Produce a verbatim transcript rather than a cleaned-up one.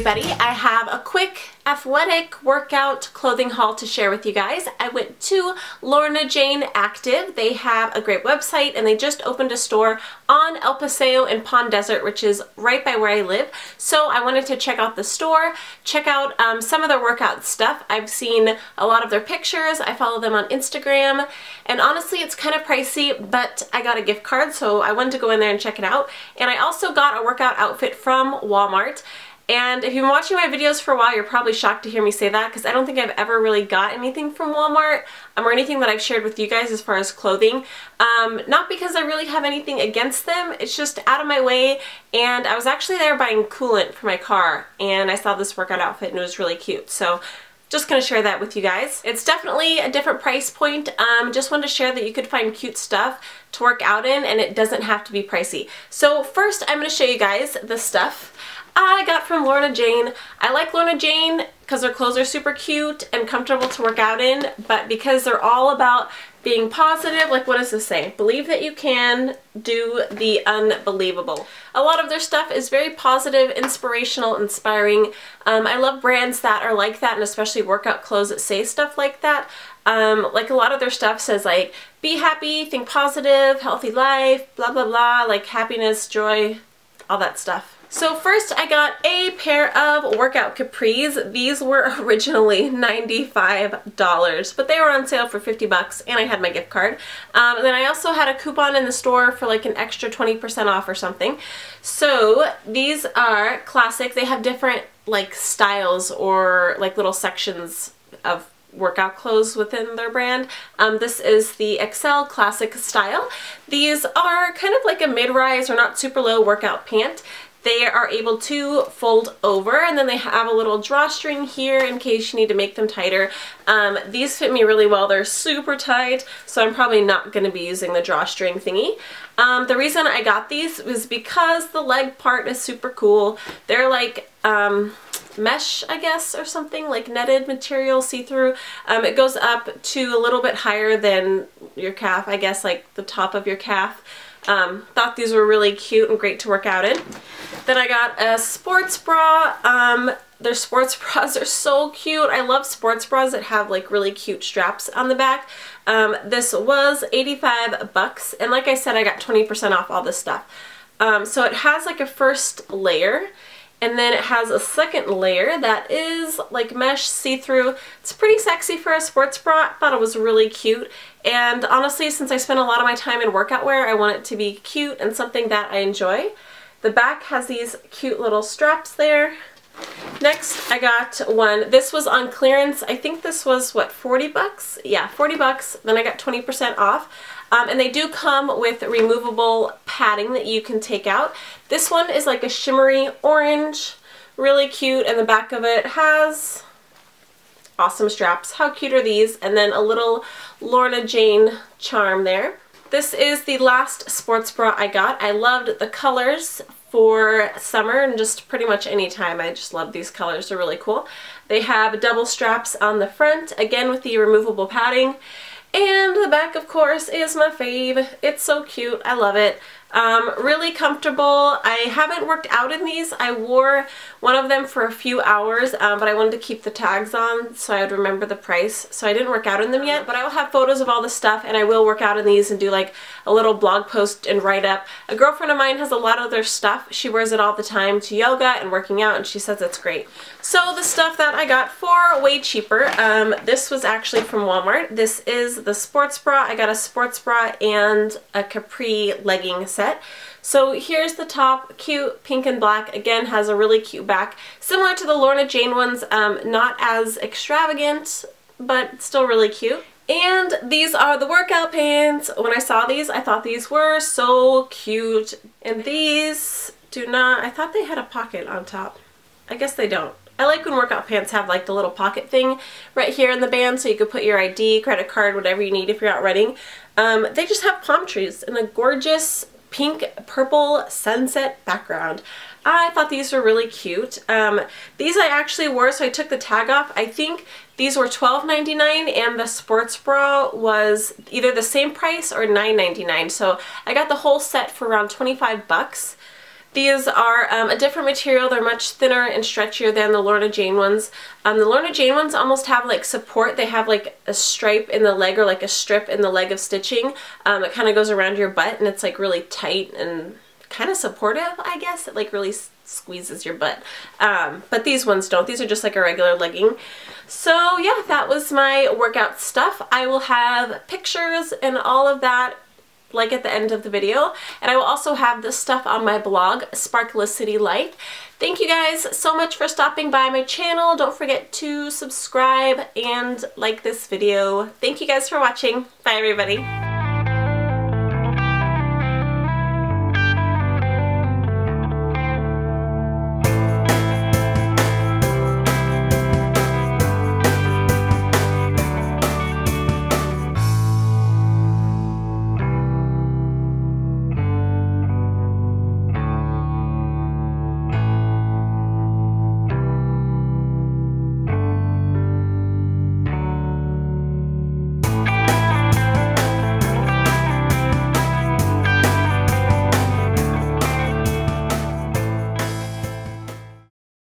everybody. I have a quick athletic workout clothing haul to share with you guys. I went to Lorna Jane Active. They have a great website and they just opened a store on El Paseo in Palm Desert, which is right by where I live. So I wanted to check out the store, check out um, some of their workout stuff. I've seen a lot of their pictures. I follow them on Instagram, and honestly it's kind of pricey, but I got a gift card, so I wanted to go in there and check it out. And I also got a workout outfit from Walmart. And if you've been watching my videos for a while, you're probably shocked to hear me say that, because I don't think I've ever really got anything from Walmart um, or anything that I've shared with you guys as far as clothing. Um, not because I really have anything against them, it's just out of my way, and I was actually there buying coolant for my car, and I saw this workout outfit and it was really cute. So just going to share that with you guys. It's definitely a different price point. Um, just wanted to share that you could find cute stuff to work out in, and it doesn't have to be pricey. So first I'm going to show you guys the stuff I got from Lorna Jane. I like Lorna Jane because their clothes are super cute and comfortable to work out in, but because they're all about being positive, like what does this say? Believe that you can do the unbelievable. A lot of their stuff is very positive, inspirational, inspiring. Um, I love brands that are like that, and especially workout clothes that say stuff like that. Um, like a lot of their stuff says like, be happy, think positive, healthy life, blah blah blah, like happiness, joy, all that stuff. So first I got a pair of workout capris. These were originally ninety-five dollars, but they were on sale for fifty bucks, and I had my gift card. Um, and then I also had a coupon in the store for like an extra twenty percent off or something. So these are classic. They have different like styles or like little sections of workout clothes within their brand. Um, this is the X L Classic style. These are kind of like a mid-rise or not super low workout pant. They are able to fold over, and then they have a little drawstring here in case you need to make them tighter. Um, these fit me really well. They're super tight, so I'm probably not going to be using the drawstring thingy. Um, the reason I got these was because the leg part is super cool. They're like um, mesh, I guess, or something, like netted material, see-through. Um, it goes up to a little bit higher than your calf, I guess, like the top of your calf. Um, thought these were really cute and great to work out in. Then I got a sports bra. Um, their sports bras are so cute. I love sports bras that have like really cute straps on the back. Um, this was eighty-five bucks, and like I said, I got twenty percent off all this stuff. Um, so it has like a first layer, and then it has a second layer that is like mesh see-through. It's pretty sexy for a sports bra. I thought it was really cute. And honestly, since I spend a lot of my time in workout wear, I want it to be cute and something that I enjoy. The back has these cute little straps there. Next, I got one. This was on clearance. I think this was, what, forty bucks? Yeah, forty bucks. Then I got twenty percent off. Um, and they do come with removable padding that you can take out. This one is like a shimmery orange, really cute, and the back of it has awesome straps. How cute are these? And then a little Lorna Jane charm there. This is the last sports bra I got. I loved the colors for summer and just pretty much any time. I just love these colors. They're really cool. They have double straps on the front, again with the removable padding. And the back, of course, is my fave. It's so cute. I love it. Um, really comfortable. I haven't worked out in these. I wore one of them for a few hours, um, but I wanted to keep the tags on so I would remember the price. So I didn't work out in them yet, but I will have photos of all the stuff, and I will work out in these and do like a little blog post and write up. A girlfriend of mine has a lot of their stuff. She wears it all the time to yoga and working out, and she says it's great. So the stuff that I got for way cheaper, um, this was actually from Walmart. This is the sports bra. I got a sports bra and a capri legging set. So here's the top, cute, pink and black. Again, has a really cute back. Similar to the Lorna Jane ones, um, not as extravagant, but still really cute. And these are the workout pants. When I saw these, I thought these were so cute. And these do not, I thought they had a pocket on top. I guess they don't. I like when workout pants have like the little pocket thing right here in the band so you could put your I D, credit card, whatever you need if you're out running. Um, they just have palm trees and a gorgeous pink purple sunset background. I thought these were really cute. Um, these I actually wore, so I took the tag off. I think these were twelve ninety-nine and the sports bra was either the same price or nine ninety-nine. So I got the whole set for around twenty-five bucks. These are um, a different material. They're much thinner and stretchier than the Lorna Jane ones. Um, the Lorna Jane ones almost have like support. They have like a stripe in the leg or like a strip in the leg of stitching. Um, it kind of goes around your butt and it's like really tight and kind of supportive, I guess. It like really squeezes your butt. Um, but these ones don't. These are just like a regular legging. So yeah, that was my workout stuff. I will have pictures and all of that like at the end of the video, and I will also have this stuff on my blog, Sparklicity Life. Thank you guys so much for stopping by my channel. Don't forget to subscribe and like this video. Thank you guys for watching. Bye everybody.